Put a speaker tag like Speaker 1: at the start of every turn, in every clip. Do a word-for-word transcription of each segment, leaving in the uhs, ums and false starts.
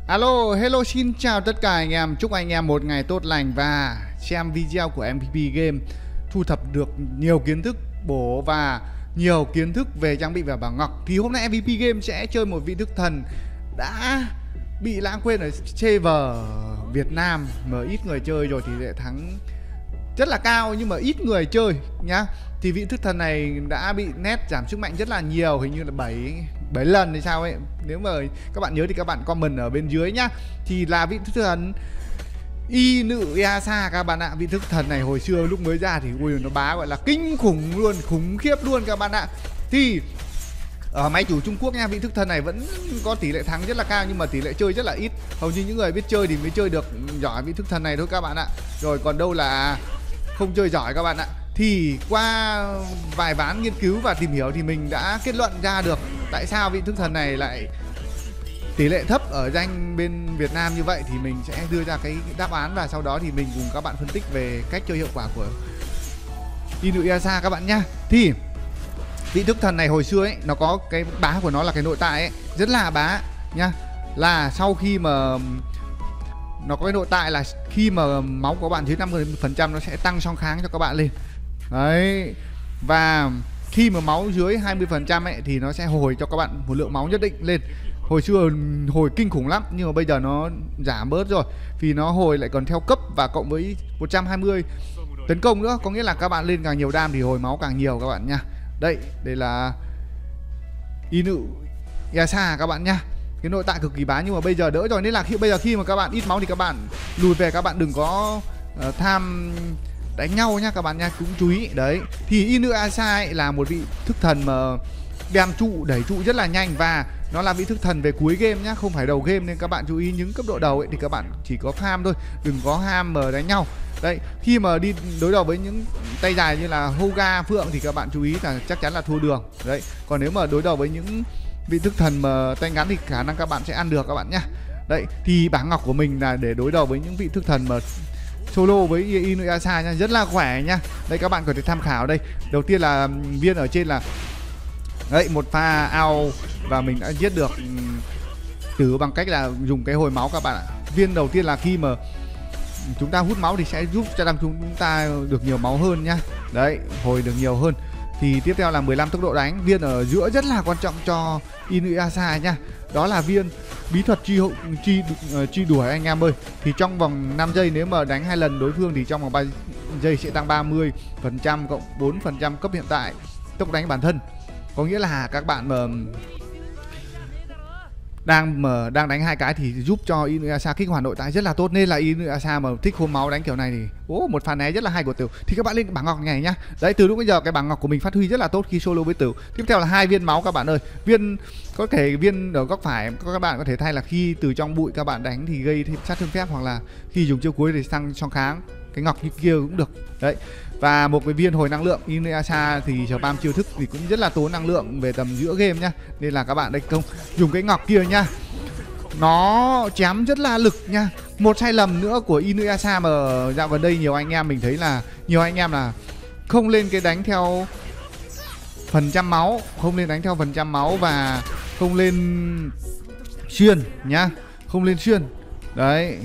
Speaker 1: Alo, hello, xin chào tất cả anh em. Chúc anh em một ngày tốt lành và xem video của em vê pê Game thu thập được nhiều kiến thức bổ và nhiều kiến thức về trang bị và bảng ngọc. Thì hôm nay em vê pê Game sẽ chơi một vị thức thần đã bị lãng quên ở server Việt Nam mà ít người chơi rồi, thì lệ thắng rất là cao nhưng mà ít người chơi nhá. Thì vị thức thần này đã bị nét giảm sức mạnh rất là nhiều, hình như là bảy bảy lần hay sao ấy. Nếu mà các bạn nhớ thì các bạn comment ở bên dưới nhá. Thì là vị thức thần Y Nữ Yasa các bạn ạ. Vị thức thần này hồi xưa lúc mới ra thì ui, nó bá gọi là kinh khủng luôn, khủng khiếp luôn các bạn ạ. Thì ở máy chủ Trung Quốc nha, vị thức thần này vẫn có tỷ lệ thắng rất là cao nhưng mà tỷ lệ chơi rất là ít. Hầu như những người biết chơi thì mới chơi được giỏi vị thức thần này thôi các bạn ạ. Rồi còn đâu là không chơi giỏi các bạn ạ. Thì qua vài ván nghiên cứu và tìm hiểu thì mình đã kết luận ra được tại sao vị thức thần này lại tỷ lệ thấp ở danh bên Việt Nam như vậy. Thì mình sẽ đưa ra cái đáp án và sau đó thì mình cùng các bạn phân tích về cách chơi hiệu quả của Y Nữ Yasa các bạn nhá. Thì vị thức thần này hồi xưa ấy, nó có cái bá của nó là cái nội tại ấy, rất là bá nhá. Là sau khi mà nó có cái nội tại là khi mà máu của bạn dưới năm mươi phần trăm nó sẽ tăng song kháng cho các bạn lên. Đấy. Và khi mà máu dưới hai mươi phần trăm ấy thì nó sẽ hồi cho các bạn một lượng máu nhất định lên. Hồi xưa hồi kinh khủng lắm nhưng mà bây giờ nó giảm bớt rồi, vì nó hồi lại còn theo cấp và cộng với một trăm hai mươi tấn công nữa, có nghĩa là các bạn lên càng nhiều đam thì hồi máu càng nhiều các bạn nha. Đây, đây là Y Nữ Yasa các bạn nhá. Cái nội tại cực kỳ bá nhưng mà bây giờ đỡ rồi, nên là khi bây giờ khi mà các bạn ít máu thì các bạn lùi về, các bạn đừng có uh, tham đánh nhau nhá các bạn nha, cũng chú ý. Đấy, thì Y Nữ Yasa ấy là một vị thức thần mà đem trụ đẩy trụ rất là nhanh và nó là vị thức thần về cuối game nhá, không phải đầu game, nên các bạn chú ý những cấp độ đầu ấy thì các bạn chỉ có farm thôi, đừng có ham mà đánh nhau. Đấy, khi mà đi đối đầu với những tay dài như là Hoga, Phượng thì các bạn chú ý là chắc chắn là thua đường. Đấy, còn nếu mà đối đầu với những vị thức thần mà tay ngắn thì khả năng các bạn sẽ ăn được các bạn nhá. Đấy, thì bảng ngọc của mình là để đối đầu với những vị thức thần mà solo với Y Nữ Yasa nha, rất là khỏe nhá. Đây các bạn có thể tham khảo đây. Đầu tiên là viên ở trên là đấy, một pha ao và mình đã giết được tử bằng cách là dùng cái hồi máu các bạn ạ. Viên đầu tiên là khi mà chúng ta hút máu thì sẽ giúp cho đam chúng ta được nhiều máu hơn nhá. Đấy, hồi được nhiều hơn. Thì tiếp theo là mười lăm tốc độ đánh. Viên ở giữa rất là quan trọng cho Y Nữ Yasa nhá. Đó là viên bí thuật truy truy truy đuổi anh em ơi. Thì trong vòng năm giây nếu mà đánh hai lần đối phương thì trong vòng ba giây sẽ tăng ba mươi phần trăm cộng bốn phần trăm cấp hiện tại tốc đánh bản thân. Có nghĩa là các bạn mà đang mà đang đánh hai cái thì giúp cho Y Nữ Yasa kích hoạt nội tại rất là tốt, nên là Y Nữ Yasa mà thích khô máu đánh kiểu này thì ố, một pha né rất là hay của Tửu. Thì các bạn lên bảng ngọc này nhá. Đấy, từ lúc bây giờ cái bảng ngọc của mình phát huy rất là tốt khi solo với Tửu. Tiếp theo là hai viên máu các bạn ơi. Viên có thể viên ở góc phải các bạn có thể thay là khi từ trong bụi các bạn đánh thì gây thêm sát thương phép, hoặc là khi dùng chiêu cuối thì tăng song kháng cái ngọc như kia cũng được. Đấy. Và một cái viên hồi năng lượng. Y Nữ Yasa thì spam chiêu thức thì cũng rất là tốn năng lượng về tầm giữa game nhá, nên là các bạn đây không dùng cái ngọc kia nhá, nó chém rất là lực nha. Một sai lầm nữa của Y Nữ Yasa mà dạo gần đây nhiều anh em mình thấy là nhiều anh em là không lên cái đánh theo phần trăm máu, không lên đánh theo phần trăm máu và không lên xuyên nhá, không lên xuyên. Đấy.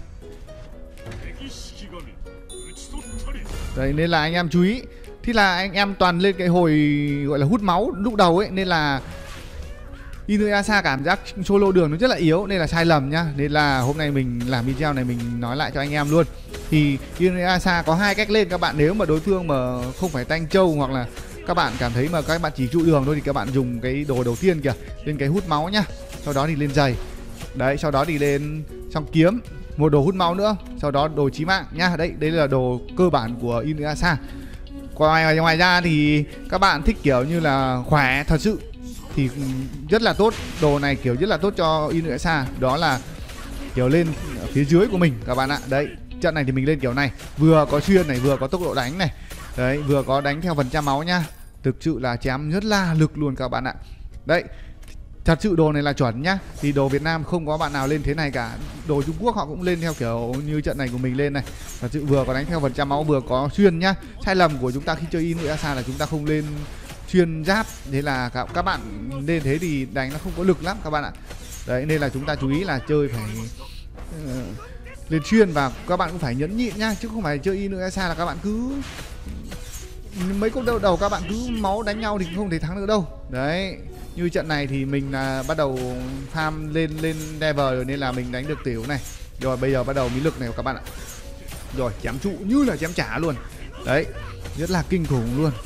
Speaker 1: Đấy, nên là anh em chú ý. Thì là anh em toàn lên cái hồi gọi là hút máu lúc đầu ấy, nên là Y Nữ Yasa cảm giác solo đường nó rất là yếu, nên là sai lầm nhá. Nên là hôm nay mình làm video này mình nói lại cho anh em luôn. Thì Y Nữ Yasa có hai cách lên các bạn, nếu mà đối phương mà không phải tanh trâu hoặc là các bạn cảm thấy mà các bạn chỉ trụ đường thôi thì các bạn dùng cái đồ đầu tiên kìa, lên cái hút máu nhá. Sau đó thì lên giày. Đấy, sau đó thì lên xong kiếm, một đồ hút máu nữa, sau đó đồ chí mạng nhá. Đấy, đây là đồ cơ bản của Y Nữ Yasa. Ngoài ngoài ra thì các bạn thích kiểu như là khỏe thật sự thì rất là tốt, đồ này kiểu rất là tốt cho Y Nữ Yasa, đó là kiểu lên ở phía dưới của mình các bạn ạ. Đấy, trận này thì mình lên kiểu này, vừa có xuyên này, vừa có tốc độ đánh này. Đấy, vừa có đánh theo phần trăm máu nhá. Thực sự là chém rất là lực luôn các bạn ạ. Đấy, thật sự đồ này là chuẩn nhá. Thì đồ Việt Nam không có bạn nào lên thế này cả. Đồ Trung Quốc họ cũng lên theo kiểu như trận này của mình lên này. Thật sự vừa có đánh theo phần trăm máu, vừa có xuyên nhá. Sai lầm của chúng ta khi chơi Y Nữ Yasa là chúng ta không lên xuyên giáp, thế là các, các bạn lên thế thì đánh nó không có lực lắm các bạn ạ. Đấy nên là chúng ta chú ý là chơi phải uh, lên chuyên, và các bạn cũng phải nhẫn nhịn nhá, chứ không phải chơi Inuyasha là các bạn cứ mấy cuộc đầu đầu các bạn cứ máu đánh nhau thì không thể thắng được đâu. Đấy, như trận này thì mình là bắt đầu farm lên lên level rồi nên là mình đánh được tiểu này. Rồi bây giờ bắt đầu mỹ lực này các bạn ạ. Rồi chém trụ như là chém trả luôn. Đấy, rất là kinh khủng luôn.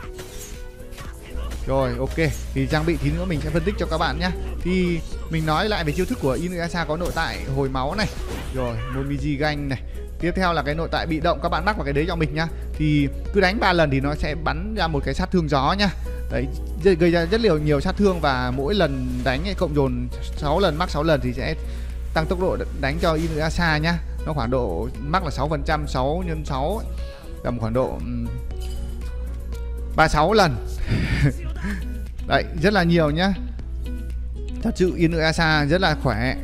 Speaker 1: Rồi ok, thì trang bị tí nữa mình sẽ phân tích cho các bạn nhé. Thì mình nói lại về chiêu thức của Inuyasha có nội tại hồi máu này, rồi Momiji Ganh này. Tiếp theo là cái nội tại bị động, các bạn mắc vào cái đấy cho mình nhá. Thì cứ đánh ba lần thì nó sẽ bắn ra một cái sát thương gió nhá. Đấy, gây ra rất nhiều nhiều sát thương, và mỗi lần đánh ấy, cộng dồn sáu lần, mắc sáu lần thì sẽ tăng tốc độ đánh cho Inuyasha nhá. Nó khoảng độ mắc là sáu phần trăm, sáu nhân sáu tầm khoảng độ ba mươi sáu lần. Đấy, rất là nhiều nhá. Thật sự Inuyasha rất là khỏe.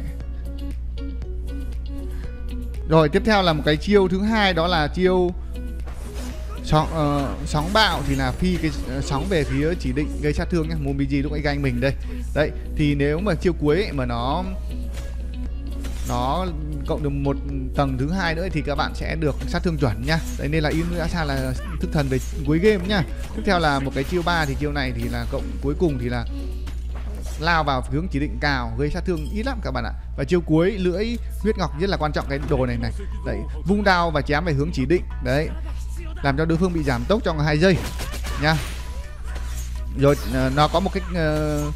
Speaker 1: Rồi tiếp theo là một cái chiêu thứ hai, đó là chiêu sóng, uh, sóng bạo, thì là phi cái uh, sóng về phía chỉ định gây sát thương nhá. Momiji lúc ấy ganh mình đây. Đấy, thì nếu mà chiêu cuối ấy, mà nó nó cộng được một tầng thứ hai nữa thì các bạn sẽ được sát thương chuẩn nhá. Đấy nên là Inuyasha là thức thần về cuối game nhá. Tiếp theo là một cái chiêu ba, thì chiêu này thì là cộng cuối cùng thì là lao vào hướng chỉ định cào, gây sát thương ít lắm các bạn ạ. Và chiêu cuối lưỡi huyết ngọc rất là quan trọng cái đồ này này. Đấy, vung đao và chém về hướng chỉ định. Đấy, làm cho đối phương bị giảm tốc trong hai giây nha. Rồi nó có một cái, uh,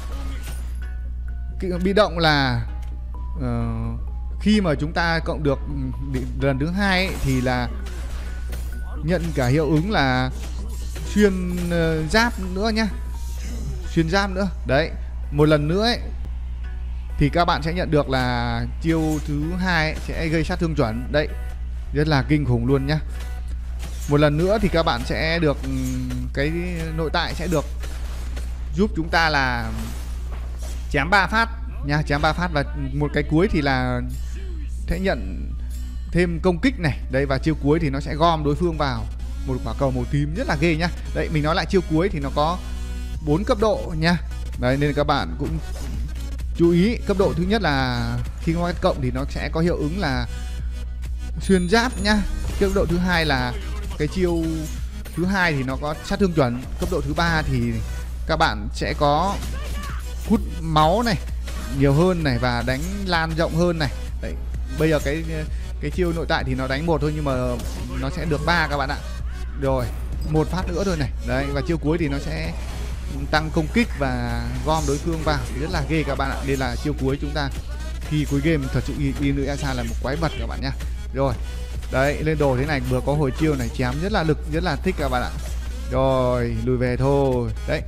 Speaker 1: cái bị động là uh, khi mà chúng ta cộng được lần thứ hai ấy, thì là nhận cả hiệu ứng là xuyên uh, giáp nữa nhá, xuyên giáp nữa. Đấy, một lần nữa ấy, thì các bạn sẽ nhận được là chiêu thứ hai ấy, sẽ gây sát thương chuẩn. Đấy, rất là kinh khủng luôn nhá. Một lần nữa thì các bạn sẽ được cái nội tại sẽ được giúp chúng ta là chém ba phát nha, chém ba phát, và một cái cuối thì là sẽ nhận thêm công kích này. Đây, và chiêu cuối thì nó sẽ gom đối phương vào một quả cầu màu tím, rất là ghê nhá. Đấy, mình nói lại chiêu cuối thì nó có bốn cấp độ nhá. Đấy, nên các bạn cũng chú ý. Cấp độ thứ nhất là khi nó cộng thì nó sẽ có hiệu ứng là xuyên giáp nhá. Cấp độ thứ hai là cái chiêu thứ hai thì nó có sát thương chuẩn. Cấp độ thứ ba thì các bạn sẽ có hút máu này nhiều hơn này, và đánh lan rộng hơn này. Đấy, bây giờ cái cái chiêu nội tại thì nó đánh một thôi, nhưng mà nó sẽ được ba các bạn ạ. Rồi một phát nữa thôi này. Đấy, và chiêu cuối thì nó sẽ tăng công kích và gom đối phương vào, thì rất là ghê các bạn ạ. Nên là chiêu cuối chúng ta khi cuối game thật sự Inuyasha là một quái vật các bạn nhá. Rồi đấy, lên đồ thế này vừa có hồi chiêu này, chém rất là lực, rất là thích các bạn ạ. Rồi lùi về thôi. Đấy,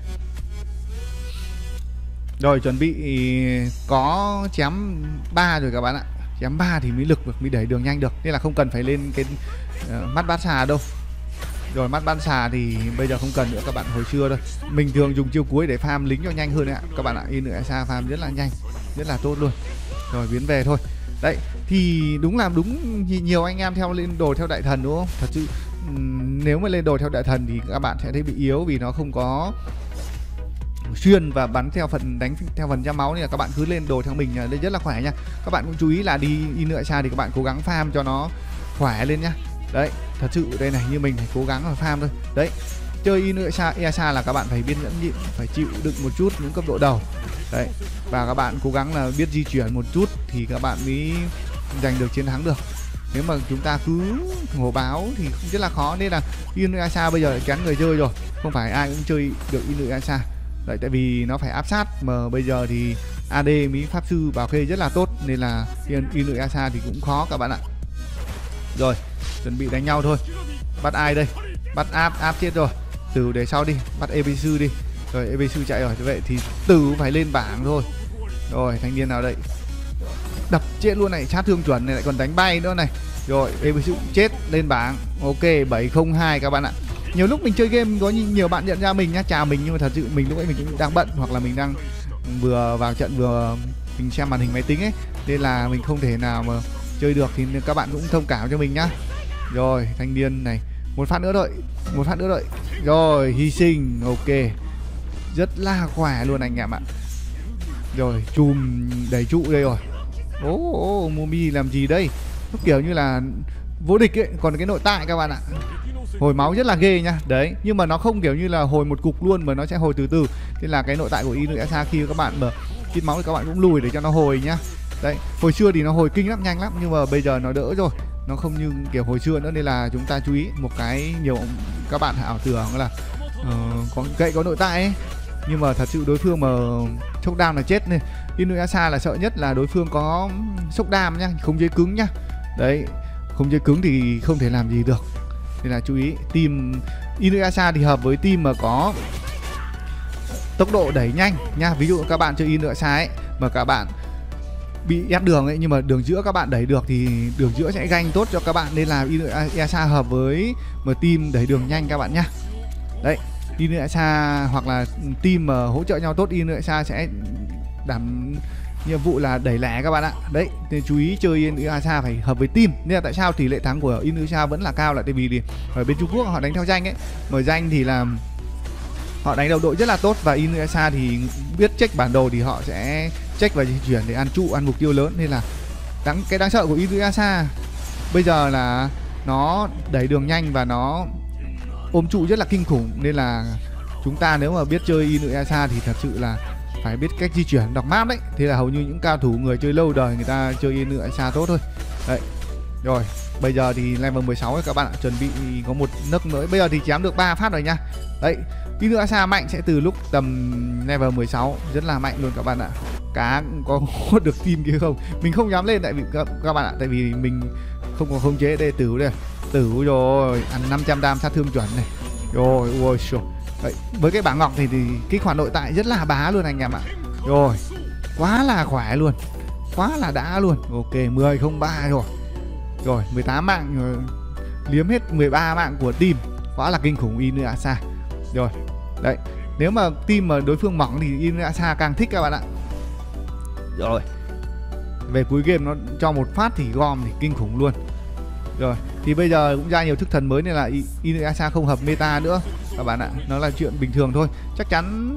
Speaker 1: rồi chuẩn bị có chém ba rồi các bạn ạ. Chém ba thì mới lực được, mới đẩy đường nhanh được, nên là không cần phải lên cái uh, mắt bát xà đâu. Rồi mắt ban xà thì bây giờ không cần nữa các bạn, hồi xưa thôi. Mình thường dùng chiêu cuối để farm lính cho nhanh hơn đấy ạ các bạn ạ. Inuyasha farm rất là nhanh, rất là tốt luôn. Rồi biến về thôi. Đấy, thì đúng là đúng nhiều anh em theo lên đồ theo đại thần đúng không? Thật sự nếu mà lên đồ theo đại thần thì các bạn sẽ thấy bị yếu, vì nó không có xuyên và bắn theo phần đánh theo phần trăm máu, nên là các bạn cứ lên đồ theo mình đây rất là khỏe nha. Các bạn cũng chú ý là đi Inuyasha thì các bạn cố gắng farm cho nó khỏe lên nhá. Đấy, thật sự đây này, như mình phải cố gắng là farm thôi. Đấy, chơi Inuyasha là các bạn phải biết nhẫn nhịn, phải chịu đựng một chút những cấp độ đầu. Đấy, và các bạn cố gắng là biết di chuyển một chút thì các bạn mới giành được chiến thắng được. Nếu mà chúng ta cứ hổ báo thì không rất là khó. Nên là Inuyasha bây giờ lại kén người chơi rồi, không phải ai cũng chơi được Inuyasha. Đấy, tại vì nó phải áp sát, mà bây giờ thì a đê mỹ pháp sư bảo kê rất là tốt, nên là Inuyasha thì cũng khó các bạn ạ. Rồi chuẩn bị đánh nhau thôi. Bắt ai đây? Bắt áp, áp chết rồi. Tử để sau đi, bắt e bê sư đi. Rồi e bê sư chạy rồi, vậy thì Tử phải lên bảng thôi. Rồi thanh niên nào đây? Đập chết luôn này, sát thương chuẩn này, lại còn đánh bay nữa này. Rồi e bê sư chết, lên bảng. Ok, bảy không hai các bạn ạ. Nhiều lúc mình chơi game có nhiều bạn nhận ra mình nhá, chào mình, nhưng mà thật sự mình lúc ấy mình cũng đang bận, hoặc là mình đang vừa vào trận vừa mình xem màn hình máy tính ấy, nên là mình không thể nào mà chơi được, thì các bạn cũng thông cảm cho mình nhá. Rồi thanh niên này, một phát nữa thôi, một phát nữa thôi. Rồi hy sinh, ok, rất là khỏe luôn anh em ạ. Rồi chùm đẩy trụ đây rồi. Ô ô Mumi làm gì đây? Nó kiểu như là vô địch ấy. Còn cái nội tại các bạn ạ, hồi máu rất là ghê nhá. Đấy, nhưng mà nó không kiểu như là hồi một cục luôn mà nó sẽ hồi từ từ. Thế là cái nội tại của Inuyasha khi các bạn mở ít máu thì các bạn cũng lùi để cho nó hồi nhá. Đấy, hồi xưa thì nó hồi kinh lắm, nhanh lắm, nhưng mà bây giờ nó đỡ rồi. Nó không như kiểu hồi xưa nữa, nên là chúng ta chú ý một cái. Nhiều các bạn ảo tưởng là uh, có gậy có nội tại ấy, nhưng mà thật sự đối phương mà sốc đam là chết. Nên Inuyasha là sợ nhất là đối phương có sốc đam nhá, không chế cứng nhá. Đấy, không chế cứng thì không thể làm gì được. Nên là chú ý, team Inuyasha thì hợp với team mà có tốc độ đẩy nhanh nha. Ví dụ các bạn chơi Inuyasha ấy mà các bạn bị ép đường ấy, nhưng mà đường giữa các bạn đẩy được thì đường giữa sẽ ganh tốt cho các bạn. Nên là Inuyasha hợp với một team đẩy đường nhanh các bạn nhá. Đấy, Inuyasha hoặc là team mà hỗ trợ nhau tốt, Inuyasha sẽ đảm nhiệm vụ là đẩy lẻ các bạn ạ. Đấy, nên chú ý chơi Inuyasha phải hợp với team. Nên là tại sao tỷ lệ thắng của Inuyasha vẫn là cao, là tại vì thì ở bên Trung Quốc họ đánh theo danh ấy. Mà danh thì là họ đánh đầu đội rất là tốt, và Inuyasha thì biết check bản đồ thì họ sẽ check và di chuyển để ăn trụ, ăn mục tiêu lớn. Nên là đáng, cái đáng sợ của Inuyasha bây giờ là nó đẩy đường nhanh và nó ôm trụ rất là kinh khủng. Nên là chúng ta nếu mà biết chơi Inuyasha thì thật sự là phải biết cách di chuyển, đọc map đấy. Thế là hầu như những cao thủ người chơi lâu đời người ta chơi Inuyasha tốt thôi. Đấy, rồi bây giờ thì level mười sáu ấy các bạn ạ, chuẩn bị có một nấc mới. Bây giờ thì chém được ba phát rồi nha. Đấy, Inuyasha mạnh sẽ từ lúc tầm level mười sáu, rất là mạnh luôn các bạn ạ. Cá có hốt được team kia không? Mình không dám lên tại vì các, các bạn ạ, tại vì mình không có khống chế. Đây tử đây, tử rồi, ăn năm trăm đam sát thương chuẩn này. Rồi, ôi trời. Đấy, với cái bảng ngọc thì, thì kích hoạt nội tại rất là bá luôn anh em ạ. Rồi, quá là khỏe luôn, quá là đã luôn. Ok, mười không ba rồi. Rồi, mười tám mạng rồi, liếm hết mười ba mạng của team. Quá là kinh khủng Inuyasha. Rồi, đấy, nếu mà team mà đối phương mỏng thì Inuyasha càng thích các bạn ạ. Rồi, về cuối game nó cho một phát thì gom thì kinh khủng luôn. Rồi, thì bây giờ cũng ra nhiều thức thần mới nên là Inuyasha không hợp meta nữa các bạn ạ. Nó là chuyện bình thường thôi. Chắc chắn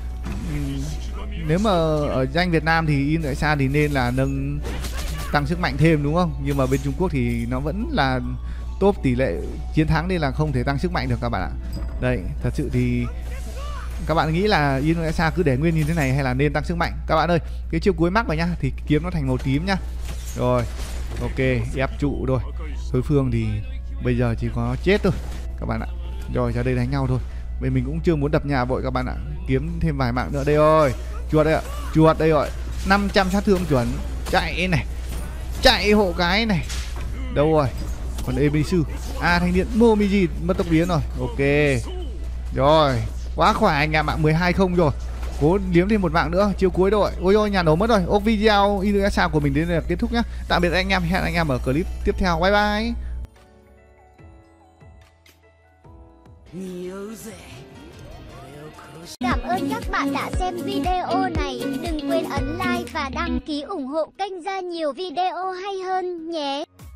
Speaker 1: nếu mà ở danh Việt Nam thì Inuyasha thì nên là nâng tăng sức mạnh thêm đúng không? Nhưng mà bên Trung Quốc thì nó vẫn là top tỷ lệ chiến thắng nên là không thể tăng sức mạnh được các bạn ạ. Đây, thật sự thì các bạn nghĩ là Inuyasha cứ để nguyên như thế này hay là nên tăng sức mạnh? Các bạn ơi, cái chiêu cuối mắc vào nhá, thì kiếm nó thành màu tím nhá. Rồi, ok, ép trụ rồi. Đối phương thì bây giờ chỉ có chết thôi các bạn ạ. Rồi, ra đây đánh nhau thôi. Bên mình cũng chưa muốn đập nhà vội các bạn ạ. Kiếm thêm vài mạng nữa đây rồi. Chuột đây ạ, chuột đây rồi. năm trăm sát thương chuẩn. Chạy này, chạy hộ cái này. Đâu rồi? Còn Ebisu. À, thanh niên Momiji mất tốc biến rồi. Ok. Rồi, quá khỏe anh em ạ, mười hai không rồi. Cố liếm thêm một mạng nữa, chiêu cuối rồi. Ôi ôi, nhà nổ mất rồi. Ô, video Inuyasha của mình đến đây là kết thúc nhá. Tạm biệt anh em, hẹn anh em ở clip tiếp theo. Bye bye.
Speaker 2: Cảm ơn các bạn đã xem video này. Đừng quên ấn like và đăng ký ủng hộ kênh ra nhiều video hay hơn nhé.